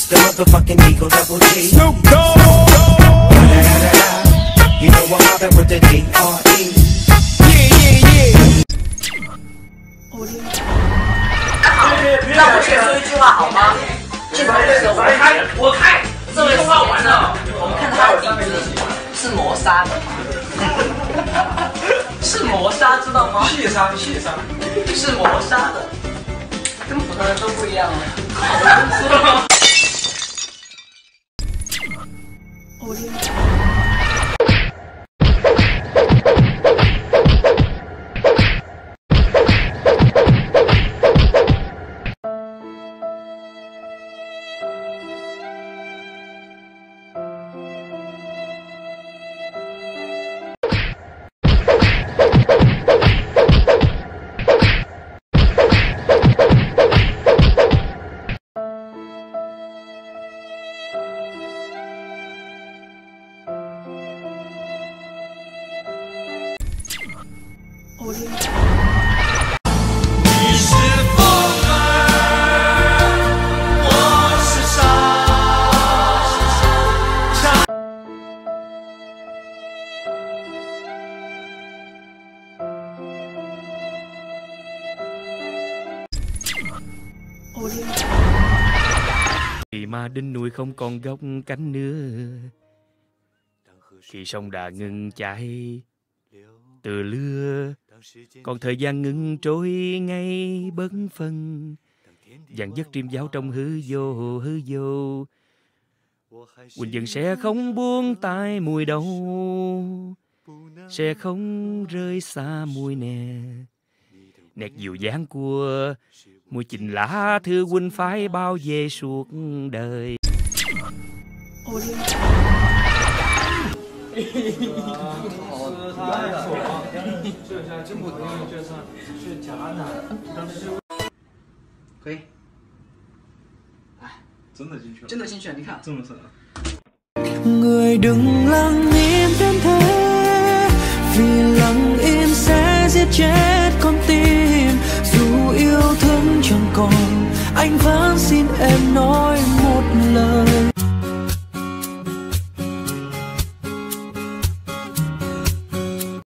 It's the motherfucking Eagle Double G. Snoop Dogg. You know I'm mobbing with the D.R.E. Yeah. 让我先说一句话好吗？这把对手我开，这位画完了，我们看他的底子是磨砂的，是磨砂，知道吗？ 谢商， 是磨砂的，跟普通人都不一样了。 你是风儿，我是沙。 Khi mà đỉnh núi không còn gốc cánh nữa, khi sông đã ngừng chảy từ lưa, còn thời gian ngừng trôi ngay bấn phân, dàn dứt triêm giáo trong hư vô. Quỳnh dừng sẽ không buông tay mùi đâu, sẽ không rơi xa mùi nè. Nét dịu dàng của mùi tình lá thư Quỳnh phải bao về suốt đời. 可以，哎，真的进去了，真的进去了，你看，这么深。 Người đừng lặng im đến thế, vì lặng im sẽ giết chết